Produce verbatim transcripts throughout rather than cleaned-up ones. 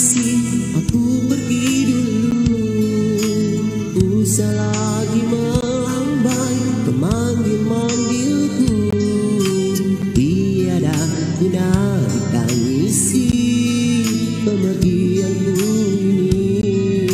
kasih, aku pergi dulu. Usah lagi melambai, memanggil-manggilku. Tiada guna ditangisi kepergianku ini.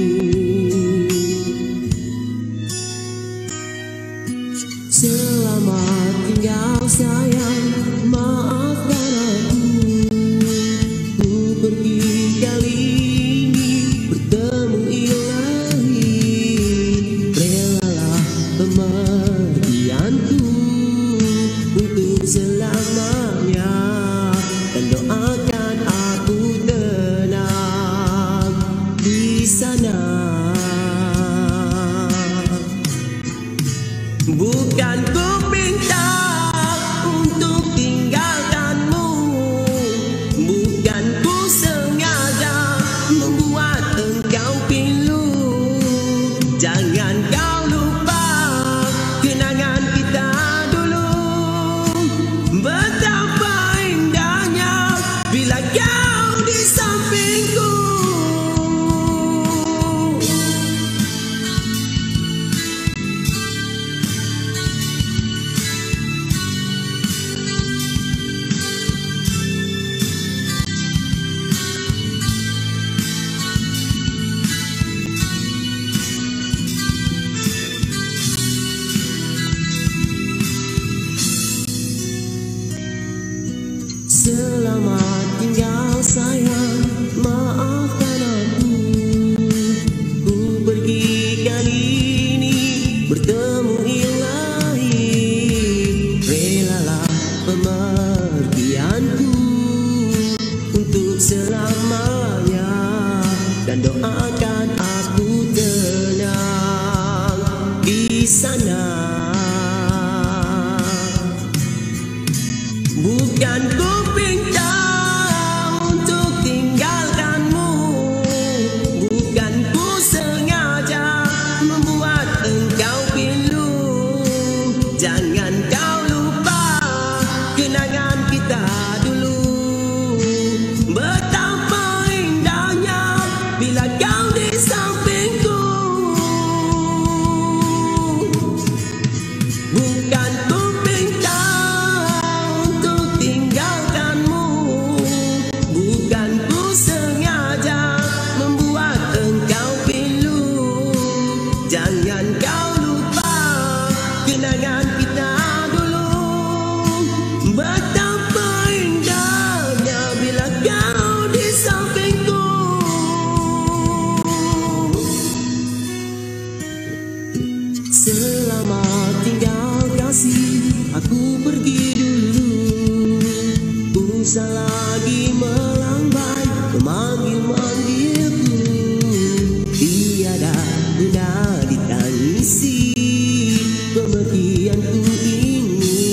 Selamat tinggal sayang, maafkan aku. Ku pergi kali ini bertemu ilahi. Relalah kepergianku untuk selamanya, dan doakan aku tenang di sana. Bukan ku minta untuk tinggalkanmu, bukan ku sengaja membuat engkau pilu. Jangan kau lupa kenangan kita dulu. Betapa indahnya bila kau di sampingku. Selamat tinggal sayang, maafkan aku. Ku pergi kali ini bertemu ilahi. Relalah pemergianku untuk selamanya, dan doakan aku tenang di sana. Bukan ku minta untuk tinggalkanmu, bukan ku sengaja membuat engkau pilu. Jangan kau lupa kenangan kita dulu. Betapa indahnya bila kau di sampingku. Bukan ku minta tinggalkanmu, bukan ku sengaja membuat engkau pilu. Jangan kau lupa kenangan kita dulu. Betapa indahnya bila kau di sampingku. Selamat tinggal kasih, aku pergi dulu. Usah lagi melambai, memanggil-manggilku. Tiada guna ditangisi kepergianku ini.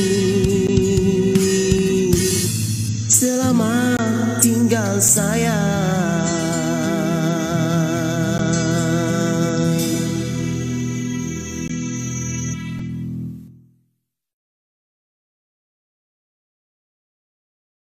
Selamat tinggal sayang.